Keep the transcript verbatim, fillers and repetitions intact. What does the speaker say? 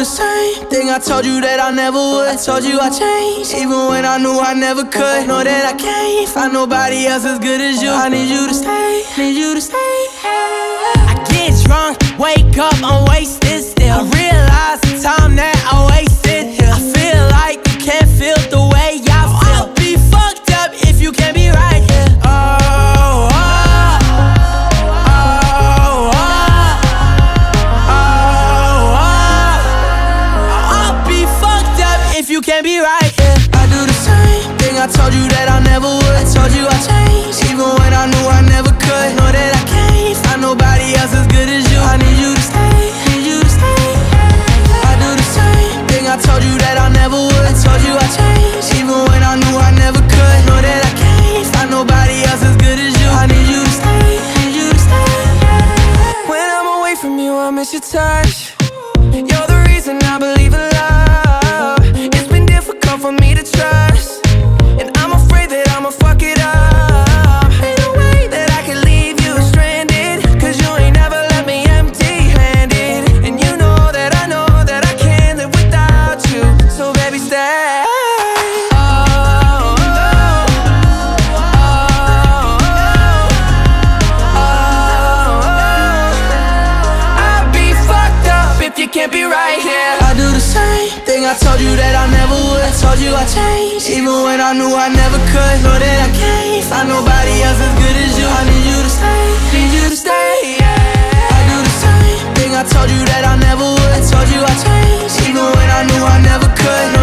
the same thing I told you that I never would. I told you I changed, even when I knew I never could. Know that I can't find nobody else as good as you. I need you to stay, need you to stay. I get drunk, wake up, I'm wasted still. I realize the time that I wasted here. I feel like you can't feel the way I feel. I'll be fucked up if you can't be right here. Oh, oh, oh, oh, oh, oh. I'll be fucked up if you can't be right here. I do the same thing I told you that I never would. I told you I changed, even when I knew I never could. Know that I can't find nobody else as good as you. I need you to stay, need you to stay. I do the same thing I told you that I never would. I told you I changed, even when I knew I never could. Know that I can't find nobody else as good as you. I need you to stay, need you to stay. When I'm away from you, I miss your touch. You're the reason I believe in love. It's been difficult for me to trust, and I'm afraid that I'ma fuck it up. Ain't no way that I can leave you stranded, cause you ain't never left me empty-handed. And you know that I know that I can't live without you. So baby, stay. Oh, oh, oh, oh, oh. I'd be fucked up if you can't be right here. I do the same thing I told you that I never would. I told you I changed, even when I knew I never could. Know that I can't find nobody else as good as you. I need you to stay, need you to stay, yeah. I do the same thing I told you that I never would. I told you I changed, even when I knew I never could.